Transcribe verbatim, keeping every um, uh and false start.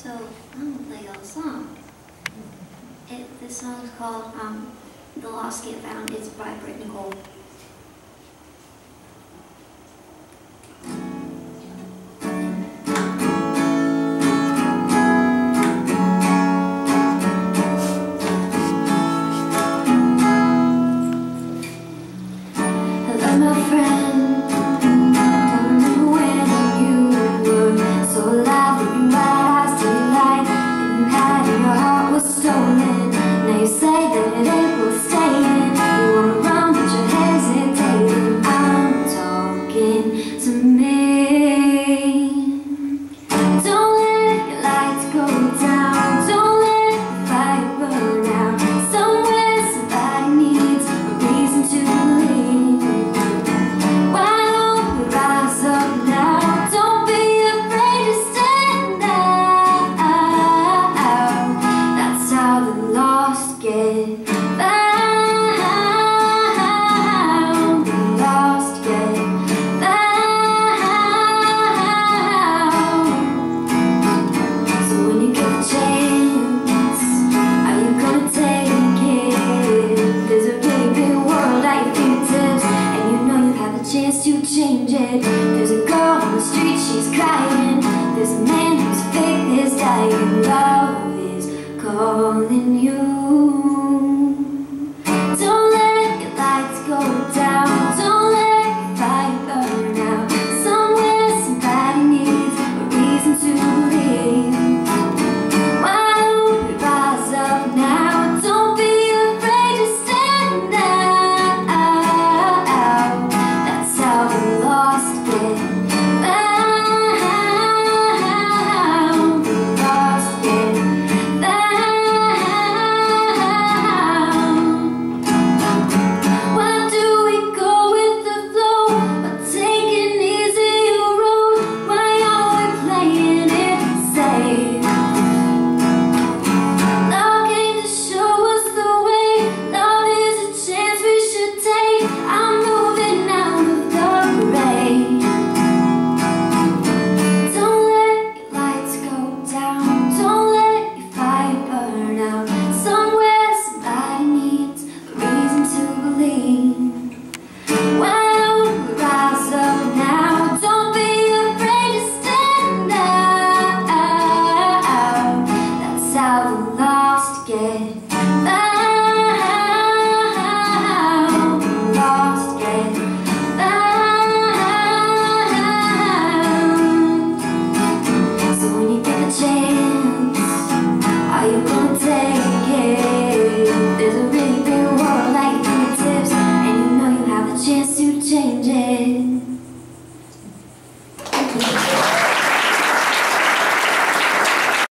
So I'm gonna play y'all a song. It, this song is called um, "The Lost Get Found." It's by Britt Nicole. Hello, my friend. Don't remember when you were so alive, looking bright eyes to your light, and you had and your heart was stolen. Now you say that it will stay in. You wanna run, but you're hesitating. I'm talking to me. Don't let your lights go down. Don't let the fire burn out. Somewhere somebody needs a reason to believe. Why don't we rise up now? Don't be afraid to stand out. That's how the lost get found. The lost get found. So when you get the chance, are you gonna take it? There's a really big world at your fingertips, and you know you have the chance to change it. There's a girl on the street, she's crying. There's a man whose faith is dying. Love is calling you. Don't let your lights go down. Don't let your fire burn out. Somewhere somebody needs a reason to believe. Why don't we rise up now? Don't be afraid to stand out. That's how the lost get found. The lost get found. Why do we go with the flow, or take an easier road? Why are we playing it safe? Love came to show us the way. Love is a chance we should take. I'm moving out of the gray. Don't let your lights go down. Don't let your fire burn out. Somewhere somebody needs a reason to believe. Why don't we rise up now? Don't be afraid to stand out. That's how the lost get found. The lost get found. So when you get a chance, are you gonna take it? There's a really big world at your fingertips, and you know you have the chance to change it.